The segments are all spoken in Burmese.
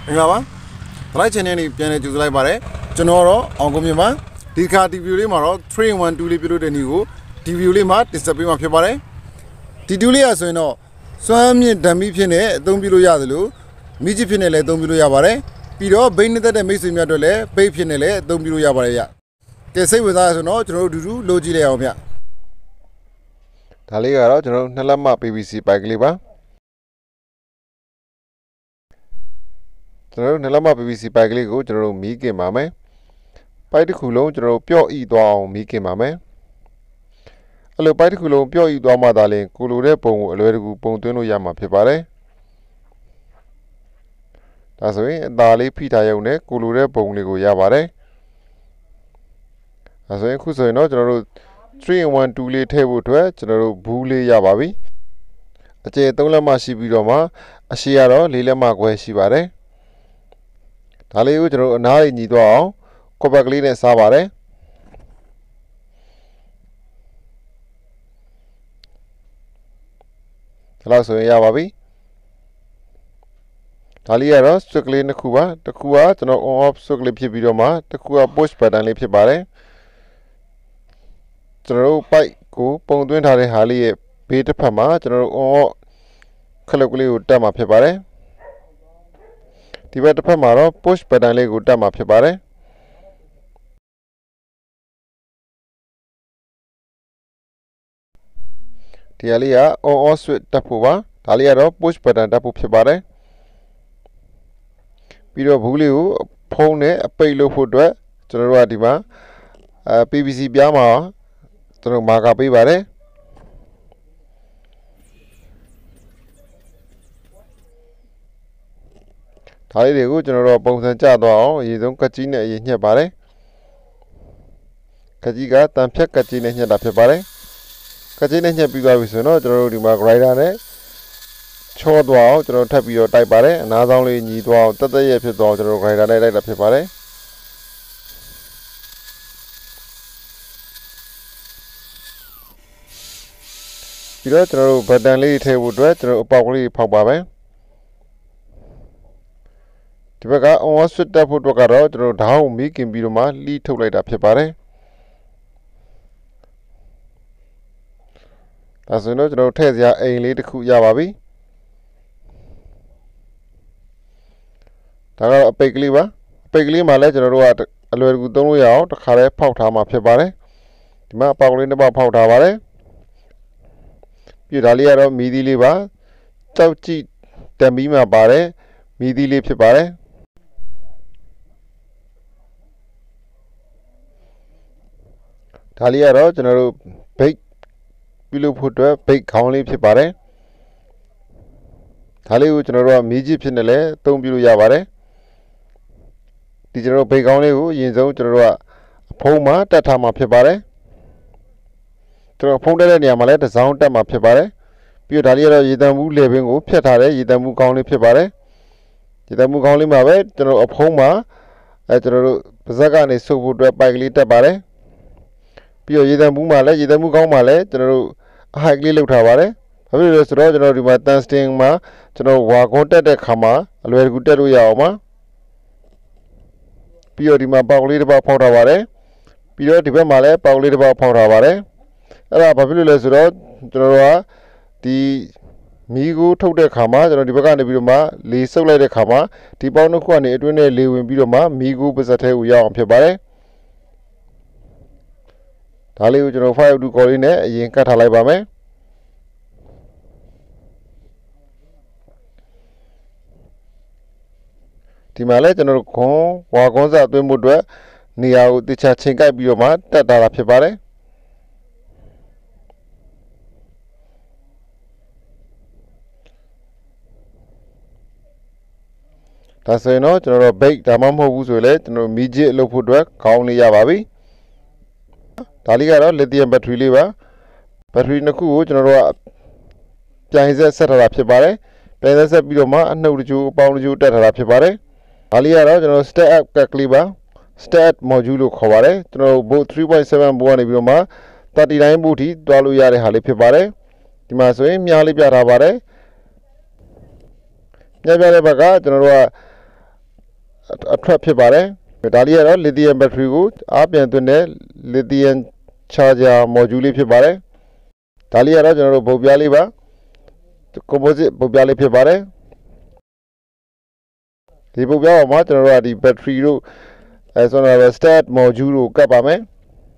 Enggak apa? Tadi channel ini pian itu selai bare. Cenoro, angkum cuma. Dikah TV ini maro 3-in-1 li pilu deni go. TV ini mah disapin mah bare. TV ini aso ino. Suami dami piane dong pilu ya dulu. Miji piane le dong pilu ya bare. Piro bayi tadi misi miat dole. Bayi piane le dong pilu ya bare ya. Kesai betul aso no. Cenoro dulu logi le awam ya. Tali karo cenoro nelama PVC pipe li ba. Cenoro nelama PVC pipe li go cenoro mi ke mame. Pipe kulung cenoro pio I doang mi ke mame. Kalau pipe kulung pio I doang madaleng kulure pong luar gu pong tueno yama pepare. Tasoi dali pita yaune kulure pong le go ya bare. Tasoi kusoi no cenoro 3-in-1 li table tuh cenoro bule ya babi. Aje tongla masih biro ma asiaro lele ma kue si bare. Tali u cenoro nari ni doang kopak li ne sa bare. Langsung ya babi. Tali aro sukli ne kuba, tekua cenoro on off sukli pye biro ma tekua push button li pye bare. Cenoro pipe ko pong tuin thare hali ye beta phama cenoro on khaluk li utta ma pye bare. Tiba tepat maro push button li utta ma pye bare. Tiali ya on off switch tapu ba. Tali aro push button tapu pye bare. Piro buli u phone ne apai lo phut twa cenoro wa di ma PVC pya ma cenoro marker pai bare. Tali de ko cenoro pong san cha twa aw ye song kachi ne ye nyat bare. Kachi ka tan phyat kachi ne nyat da phe bare. Kachi ne nyat pi twa bi so no cenoro di ma grinder ne chor twa aw cenoro that pi ro tai bare. Ana saung li nyi twa aw tat tat ye phit twa cenoro grinder ne tai da phe bare. Piro cenoro button li the bu twa cenoro apauk li phok ba be. Tiba ka on off switch tapu twa ka ro cenoro daung mi kin pi ro ma li thok lai da phe bare. Taso no cenoro the sia ain li takku ya ba bi. Da ka apai kli ba. Apai kli ma le cenoro wa alwer gu tong lo ya aw takha le phok tha ma phe bare. Di ma apauk li ne ba phok tha bare. Pi da li ya ro mi di li ba. Chau chi tan bi ma bare. Mi di li phit bare. Da li ya ro cenoro bait pilu phut twa bait khaung li phit bare. Da li u cenoro wa mi ji phit ne le tong pi lo ya bare. Di cenoro bait khaung li ko yin song cenoro wa phone ma tat tha ma phit bare. Cenoro phone tat de niya ma le ta saung tat ma phit bare. Pi da li ya ro ye tan mu le bin ko phyat tha de ye tan mu khaung li phit bare. Ye tan mu khaung li ma be cenoro phone ma cenoro pazak ka ne sok phut twa pipe li tat bare. Pi ye tan mu ma le ye tan mu khaung ma le cenoro high li lauk tha bare. Babi lo so ro cenoro di ma tungsten ma cenoro wa kon tat de kha ma alwer gu tat lo ya aw ma. Pi di ma pauk li de ba phok tha bare. Pi di ba ma le pauk li de ba phok tha bare. Era babi lo so ro cenoro wa di mi ko thok de kha ma cenoro di ba ka ne pi ro ma le sok lai de kha ma di pauk nu khu ka ne atwin ne le win pi ro ma mi ko pasat the ko ya aw phit bare. Da li ko cenoro 5 call li ne ayin kat tha lai ba me. Di ma le cenoro khon wa kon sa twin phut twa ne ya ko ticha chin kai pi ro ma tat ta la phit bare. Da so no cenoro bait da ma mho bu so le cenoro mi ji lo phut twa khaung li ya ba bi. Da li ka ro lithium battery li ba. Battery ne khu ko cenoro wa pian set set tha la phit bare. Pian set pi ro ma anau tju paung tju tat tha la phit bare. Da li ka ro cenoro step up kat kli ba. Step module lo khaw bare. Cenoro volt 3.7 volt ne pi ro ma 39 volt thi twa lo ya de ha li phit bare. Di ma so yin mya li pya tha bare. Nya pya de bak ka cenoro wa အထွက်ဖြစ်ပါတယ်ဒါလေးကတော့ lithium battery ကိုအားပြန်သွင်းတဲ့ lithium charger module လေးဖြစ်ပါတယ်ဒါလေးကတော့ကျွန်တော်တို့ပုတ်ပြားလေးပါ composite ပုတ်ပြားလေးဖြစ်ပါတယ်ဒီပုတ်ပြားပေါ်မှာကျွန်တော်တို့ကဒီ battery တို့ဆိုတော့ stat module ကိုကပ်ပါမယ်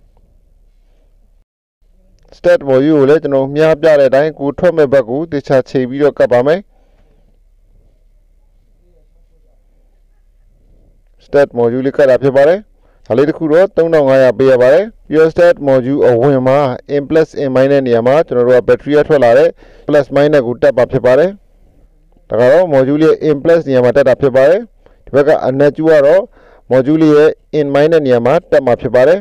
stat module ကိုလည်းကျွန်တော်မြားပြတဲ့အတိုင်းကိုထွက်မဲ့ဘက်ကိုတခြားချိန်ပြီးတော့ကပ်ပါမယ် stat module လေးကပ်တာဖြစ်ပါတယ်ဒါလေးတစ်ခုတော့3500ပေးရပါတယ်ပြီးတော့ stat module အဝင်မှာ in plus in minus နေရာမှာကျွန်တော်တို့က battery ရထွက်လာတဲ့ plus minus ကိုတက်ပါဖြစ်ပါတယ်ဒါကတော့ module ရဲ့ in plus နေရာမှာတက်တာဖြစ်ပါတယ်ဒီဘက်ကအနက်ကျူကတော့ module ရဲ့ in minus နေရာမှာတက်မှာဖြစ်ပါတယ်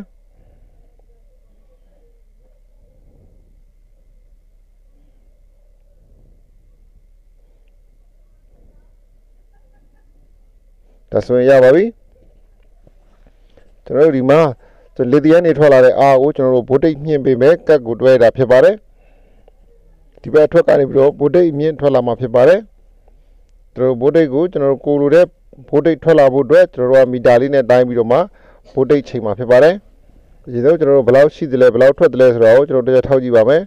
ဒါဆိုရင်ရပါပြီကျွန်တော်တို့ဒီမှာလစ်သီယမ်နေထွက်လာတဲ့အားကိုကျွန်တော်တို့ဗိုလ်တိတ်မြင့်ပေးမယ်ကတ်ကိုတွဲတာဖြစ်ပါတယ်ဒီဘက်ထွက်ကနေပြီးတော့ဗိုလ်တိတ်မြင့်ထွက်လာမှာဖြစ်ပါတယ်ကျွန်တော်ဗိုလ်တိတ်ကိုကျွန်တော်တို့ကိုလိုတဲ့ဗိုလ်တိတ်ထွက်လာဖို့အတွက်ကျွန်တော်တို့ကမီတာလေးနဲ့တိုင်းပြီးတော့မှဗိုလ်တိတ်ချိန်မှာဖြစ်ပါတယ်ဒီတော့ကျွန်တော်တို့ဘယ်လောက်ရှိသလဲဘယ်လောက်ထွက်သလဲဆိုတော့ကျွန်တော်တို့ထောက်ကြည့်ပါမယ်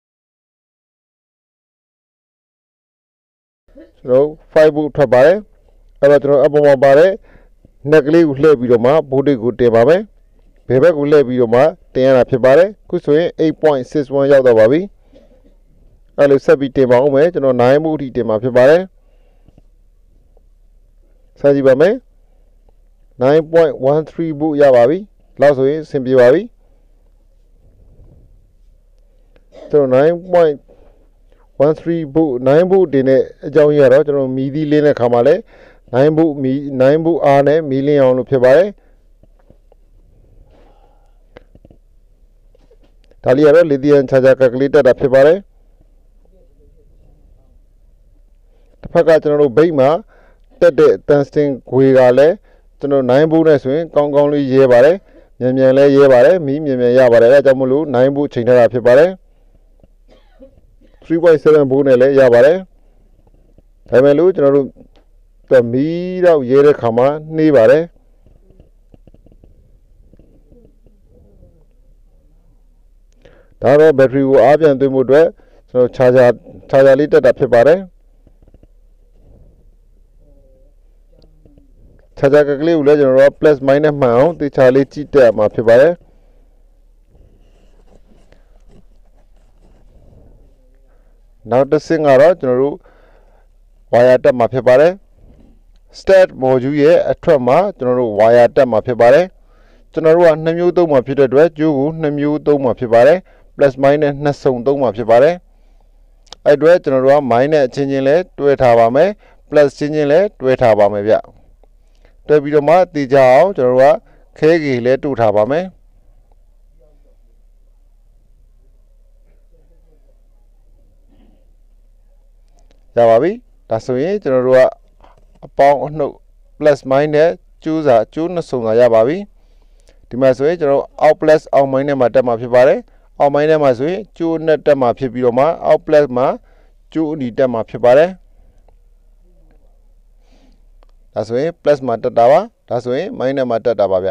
ကျွန်တော်5 volt ထွက်ပါတယ်အဲ့တော့ကျွန်တော်အပေါ်မှာပါတယ်နက်ကလေးကိုလှည့်ပြီးတော့မှဗိုလ်တိတ်ကိုတင်ပါမယ်ဘယ်ဘက်ကိုလှည့်ပြီးတော့မှတင်ရတာဖြစ်ပါတယ်ခုဆိုရင် 8.61 ရောက်တော့ပါပြီအဲ့လိုဆက်ပြီးတင်ပါအောင်မယ်ကျွန်တော်9 volt အထိတင်မှာဖြစ်ပါတယ်ဆက်ကြည့်ပါမယ် 9.13 volt ရပါပြီလောက်ဆိုရင်အဆင်ပြေပါပြီကျွန်တော်9.13 volt 9 volt တင်တဲ့အကြောင်းကြီးကတော့ကျွန်တော်မီသီးလင်းတဲ့ခါမှာလဲ9 volt အားနဲ့မီလင်းအောင်လို့ဖြစ်ပါတယ်ဒါလေးကတော့ lithium charger ကကလေးတက်တာဖြစ်ပါတယ်တစ်ဖက်ကကျွန်တော်တို့ဘိတ်မှာတက်တဲ့ tungsten ခွေကလည်းကျွန်တော်9 volt နဲ့ဆိုရင်ကောင်းကောင်းလေးရဲပါတယ်မြန်မြန်လေးရဲပါတယ်မီးမြန်မြန်ရပါတယ်အဲဒါကြောင့်မို့လို့9 volt ချိန်ထားတာဖြစ်ပါတယ် 3.7 volt နဲ့လည်းရပါတယ်ဒါပေမဲ့လို့ကျွန်တော်တို့မီးတော့ရဲတဲ့ခါမှာနှေးပါတယ်ဒါတော့ဘက်ထရီကိုအားပြန်သွင်းဖို့အတွက်ကျွန်တော် charger လေးတက်တာဖြစ်ပါတယ် charger ကလေးကိုလည်းကျွန်တော်တို့ plus minus မှန်အောင်တခြားလေးကြည့်တက်မှာဖြစ်ပါတယ်နောက်တစ်ဆင့်ကတော့ကျွန်တော်တို့ wire တက်မှာဖြစ်ပါတယ် stat module ရဲ့အထွက်မှာကျွန်တော်တို့ wire တက်မှာဖြစ်ပါတယ်ကျွန်တော်တို့က2မျိုးသုံးမှာဖြစ်တဲ့အတွက်ကျိုးကို2မျိုးသုံးမှာဖြစ်ပါတယ် plus minus 2စုံသုံးမှာဖြစ်ပါတယ်အဲ့အတွက်ကျွန်တော်တို့က minus အချင်းချင်းလဲတွဲထားပါမယ် plus ချင်းချင်းလဲတွဲထားပါမယ်ဗျတွဲပြီးတော့မှတည်ကြအောင်ကျွန်တော်တို့ကခဲကြီးလဲတူထားပါမယ်ရပါပြီဒါဆိုရင်ကျွန်တော်တို့ကအပေါင်းအနှုတ် plus minus ကျိုးစာကျိုး2စုံစာရပါပြီဒီမှာဆိုရင်ကျွန်တော်အောက် plus အောက် minus မှာတက်မှာဖြစ်ပါတယ်အောက် minus မှာဆိုရင်ကျိုးနဲ့တက်မှာဖြစ်ပြီးတော့မှအောက် plus မှာကျိုးအနီတက်မှာဖြစ်ပါတယ်ဒါဆိုရင် plus မှာတက်တာပါဒါဆိုရင် minus မှာတက်တာပါဗျ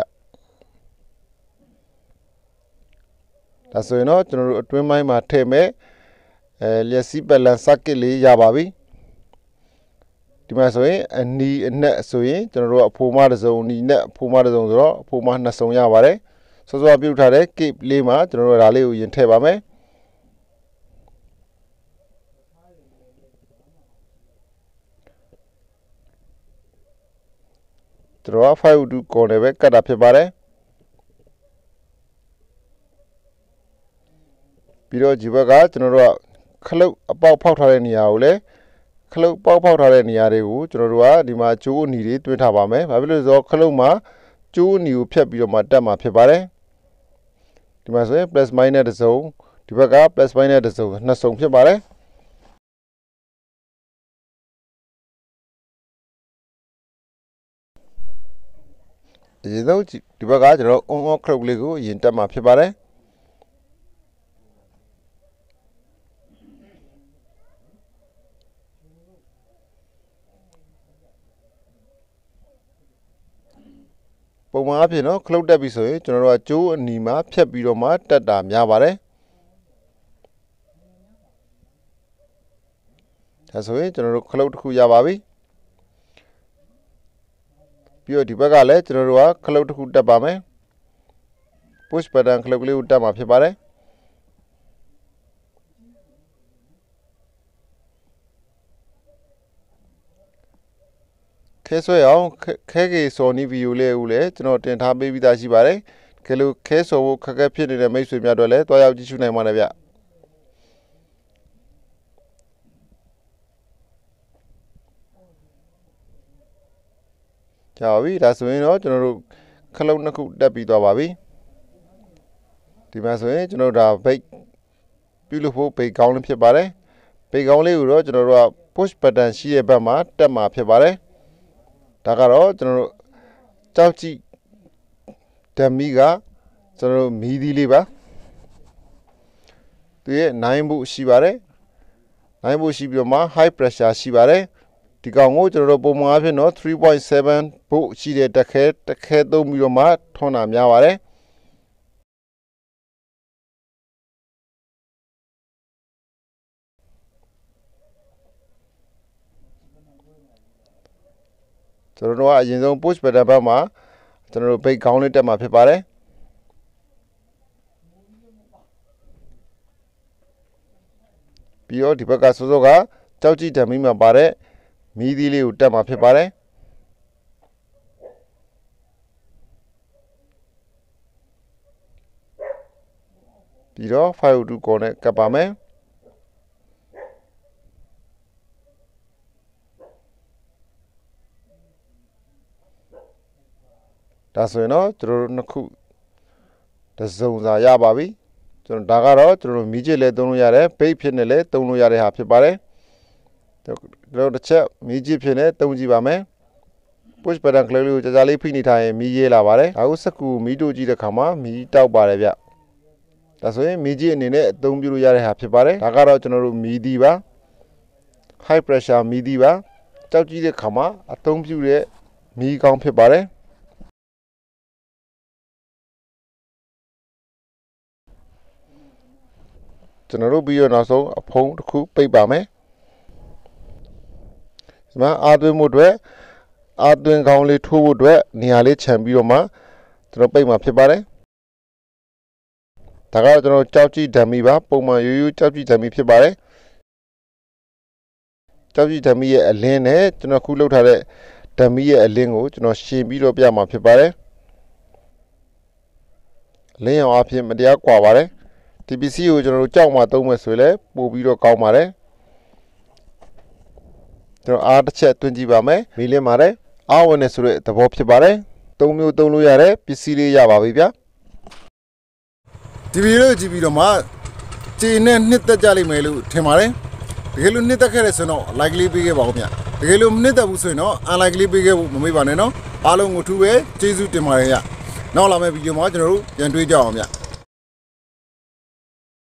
ဒါဆိုရင်တော့ကျွန်တော်တို့အတွင်းပိုင်းမှာထည့်မဲ့လျက်စီးပတ်လန် circuit လေးရပါပြီဒီမှာဆိုရင်အနီအနက်ဆိုရင်ကျွန်တော်တို့အဖိုမတစ်စုံအနီနဲ့အဖိုမတစ်စုံဆိုတော့အဖိုမ2စုံရပါတယ်စောစောပြုတ်ထားတဲ့ cape လေးမှာကျွန်တော်တို့ဒါလေးကိုရင်ထည့်ပါမယ်ကျွန်တော်က502 corner ပဲကတ်တာဖြစ်ပါတယ်ပြီးတော့ဒီဘက်ကကျွန်တော်တို့ကခလုတ်အပေါက်ဖောက်ထားတဲ့နေရာကိုလည်းခလုတ်ပေါက်ဖောက်ထားတဲ့နေရာတွေကိုကျွန်တော်တို့ကဒီမှာကျိုးအနီတွေတွင်းထားပါမယ်။ဘာဖြစ်လို့လဲဆိုတော့ခလုတ်မှာကျိုးအနီကိုဖြတ်ပြီးတော့မှတက်မှာဖြစ်ပါတယ်။ဒီမှာဆိုရင် plus minus တစ်စုံဒီဘက်က plus minus တစ်စုံနှစ်စုံဖြစ်ပါတယ်။ဒီတော့ဒီဘက်ကကျွန်တော် on off ခလုတ်လေးကိုအရင်တက်မှာဖြစ်ပါတယ်။ပုံမှန်အဖြစ်နော်ခလုတ်တက်ပြီဆိုရင်ကျွန်တော်တို့ကကျိုးအနီမှာဖြတ်ပြီးတော့မှတက်တာများပါတယ်ဒါဆိုရင်ကျွန်တော်တို့ခလုတ်တစ်ခုရပါပြီပြီးတော့ဒီဘက်ကလည်းကျွန်တော်တို့ကခလုတ်တစ်ခုတက်ပါမယ် push button ခလုတ်ကလေးကိုတက်မှာဖြစ်ပါတယ်ခဲဆွဲအောင်ခဲကေစော်နီဗီဒီယိုလေးကိုလည်းကျွန်တော်တင်ထားပေးပြီးသားရှိပါတယ်။ခဲလို့ခဲစော်ဖို့ခက်ခဲဖြစ်နေတဲ့မိတ်ဆွေများတို့လည်းတွားရောက်ကြည့်ရှုနိုင်ပါတယ်ဗျ။ကြာပြီဒါဆိုရင်တော့ကျွန်တော်တို့ခလုတ်နှစ်ခုတက်ပြီးသွားပါပြီ။ဒီမှာဆိုရင်ကျွန်တော်တို့ဒါဘိတ်ပြုလုပ်ဖို့ဘိတ်ကောင်းလေးဖြစ်ပါတယ်။ဘိတ်ကောင်းလေးကိုတော့ကျွန်တော်တို့က push button ရှိတဲ့ဘက်မှာတက်မှာဖြစ်ပါတယ်။ဒါကတော့ကျွန်တော်တို့ကြောက်ကြည့်ဓမီကကျွန်တော်တို့မီးသီးလေးပါသူရဲ့9 volt ရှိပါတယ်9 volt ရှိပြီးတော့မှ high pressure ရှိပါတယ်ဒီကောင်ကိုကျွန်တော်တို့ပုံမှန်အဖြစ်တော့ 3.7 volt ရှိတဲ့တက်ခဲသုံးပြီးတော့မှထွန်းတာများပါတယ်ကျွန်တော်တို့ကအရင်ဆုံး push button ဘက်မှာကျွန်တော်တို့ဘိတ်ခေါင်းလေးတက်မှာဖြစ်ပါတယ်ပြီးတော့ဒီဘက်ကစောစောကကြောက်ကြည့်ဓာတ်မီးမှာပါတဲ့မီးသီးလေးကိုတက်မှာဖြစ်ပါတယ်ပြီးတော့ 502 core နဲ့ကပ်ပါမယ်ဒါဆိုရင်တော့ကျွန်တော်တို့နှစ်ခုတစ်စုံစာရပါပြီကျွန်တော်ဒါကတော့ကျွန်တော်တို့မီးကျစ်လည်းသုံးလို့ရတယ်ဘိတ်ဖြစ်နဲ့လည်းသုံးလို့ရတဲ့ဟာဖြစ်ပါတယ်ကျွန်တော်တစ်ချက်မီးကျစ်ဖြစ်နဲ့သုံးကြည့်ပါမယ် push button ကလေးကိုကြာလေးဖိနေထားရင်မီးရဲလာပါတယ်ဒါကိုစက္ကူမီးတို့ကြည့်တဲ့ခါမှာမီးတောက်ပါတယ်ဗျဒါဆိုရင်မီးကျစ်အနေနဲ့အသုံးပြုလို့ရတဲ့ဟာဖြစ်ပါတယ်ဒါကတော့ကျွန်တော်တို့မီးသီးပါ high pressure မီးသီးပါကြောက်ကြည့်တဲ့ခါမှာအသုံးပြုတဲ့မီးကောင်းဖြစ်ပါတယ်ကျွန်တော်တို့ပြီးတော့နောက်ဆုံးအဖုံးတစ်ခုပိတ်ပါမယ်ဒီမှာအာသွင်းမှုအတွက်အာသွင်းကောင်းလေးထိုးဖို့အတွက်နေရာလေးခြံပြီးတော့မှကျွန်တော်ပိတ်မှာဖြစ်ပါတယ်ဒါကတော့ကျွန်တော်ကြောက်ကြည့်ဓာတ်မီပါပုံမှန်ရိုးရိုးကြောက်ကြည့်ဓာတ်မီဖြစ်ပါတယ်ကြောက်ကြည့်ဓာတ်မီရဲ့အလင်းနဲ့ကျွန်တော်ခုလုပ်ထားတဲ့ဓာတ်မီရဲ့အလင်းကိုကျွန်တော်ရှင်းပြီးတော့ပြမှာဖြစ်ပါတယ်အလင်းရောင်အဖြစ်မတရားကွာပါတယ်ဒီပစ္စည်းကိုကျွန်တော်တို့ကြောက်မှသုံးမယ်ဆိုရင်လည်းပို့ပြီးတော့ကောင်းပါတယ်ကျွန်တော်အားတစ်ချက်တွင်းကြည့်ပါမယ်မီးလင်းပါတယ်အားဝင်နေဆိုတဲ့သဘောဖြစ်ပါတယ်သုံးမျိုးသုံးလို့ရတဲ့ပစ္စည်းလေးရပါပြီဗျာဒီဗီဒီယိုကြည့်ပြီးတော့မှခြေနဲ့နှစ်သက်ကြလိမ့်မယ်လို့ထင်ပါတယ်တကယ်လို့နှစ်သက်ခဲ့တဲ့ဆိုတော့ like လေးပေးခဲ့ပါဦးဗျတကယ်လို့မနှစ်သက်ဘူးဆိုရင်တော့ unlike လေးပေးခဲ့ဖို့မမေ့ပါနဲ့နော်အားလုံးကိုထူးပဲကျေးဇူးတင်ပါတယ်ဗျနောက်လာမယ့်ဗီဒီယိုမှာကျွန်တော်တို့ပြန်တွေ့ကြအောင်ဗျ